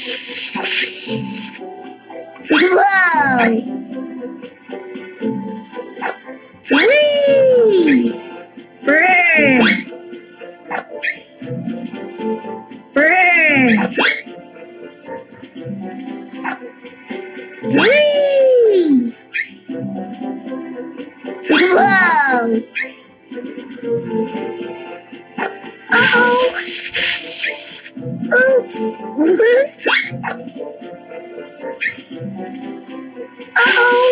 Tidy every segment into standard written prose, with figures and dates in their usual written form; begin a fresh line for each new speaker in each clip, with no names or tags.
Wow! Whee! Brr! Brr! Whee! Wow! Uh-oh! Oops! Uh-oh!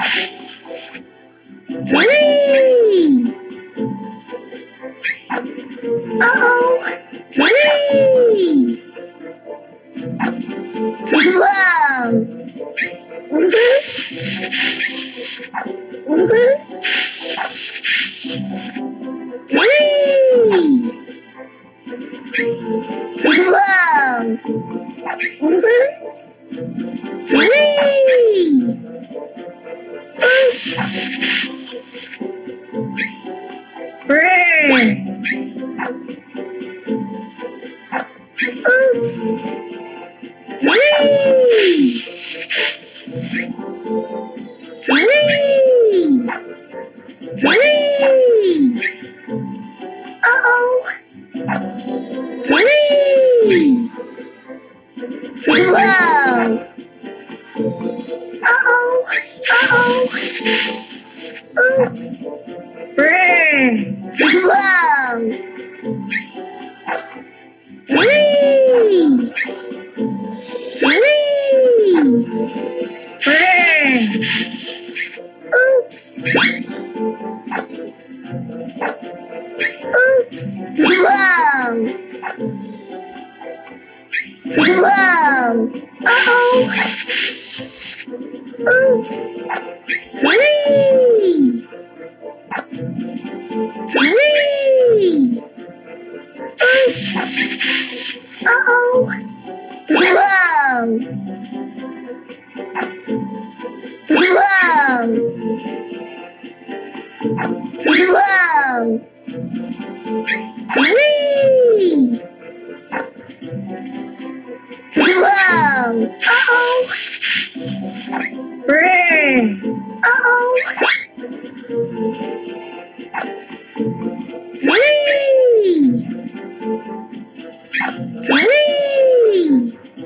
Whee! Uh-oh! Whee! Wow! Whee! Wow! Whee! Oops! Brr! Oops! Whee! Whee! Whee! Uh-oh! Whee! Wow! Uh-oh! Uh-oh! Oops! Brr! Wow! Whee! Whee! Brr! Oops! Oops! Wow! Wow! Uh-oh! Oops! Whee! Whee! Oops! Uh-oh! Wow! Wow! Wow! Whee! Wow! Uh-oh! Brr! Uh-oh! Whee! Whee!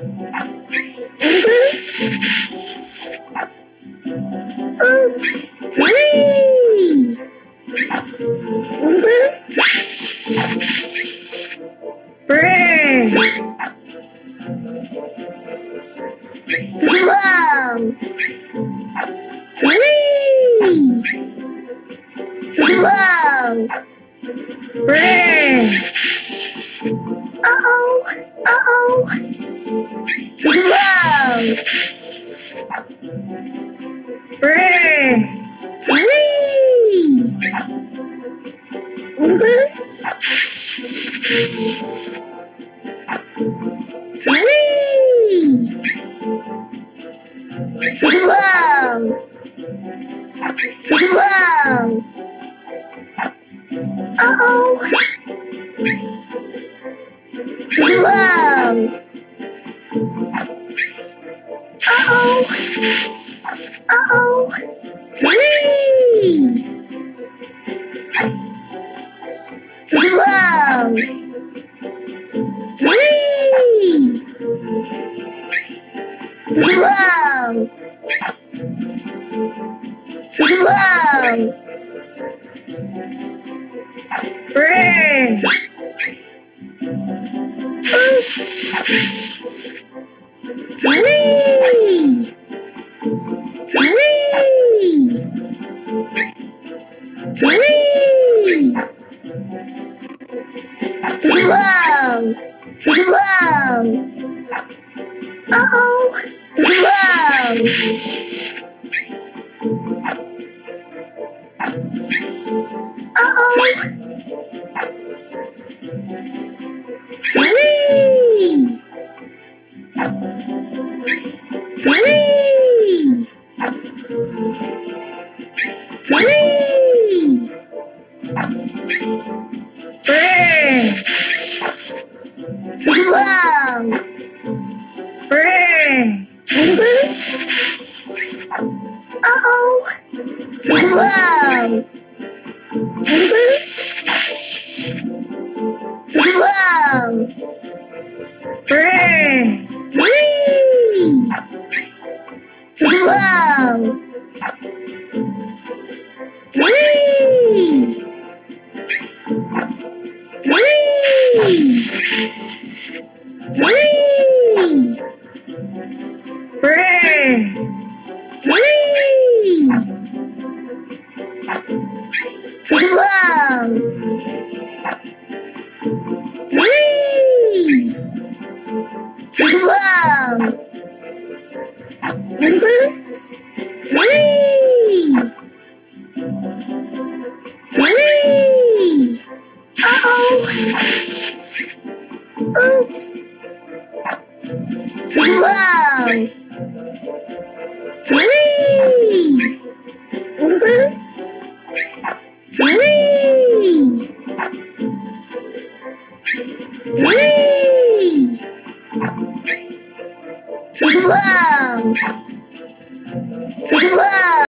Oops! Whee! Brr! Wow! Whee! Wow! Brr! Uh-oh! Uh-oh! Wow! Brr! Whee! Whee! Wow! Wow! Uh-oh! Wow! Uh-oh! Uh-oh! Whee! Wow! Whee! Wow! Wow! Brr! Oops! Whee! Whee! Whee! Wow! Wow! Uh-oh! Wow! Uh-oh! Whee! Whee! Whee! Brr! Wow! Brr! Uh-oh. Whoa. Whoa. Whee! Whoa. Whee! Whee! Whee! Whee! Whoa! Whee! Whoa! Whee! Whee! Uh-oh! Oops! Whoa! Whee! Oops! Whee! Whee! Whoa!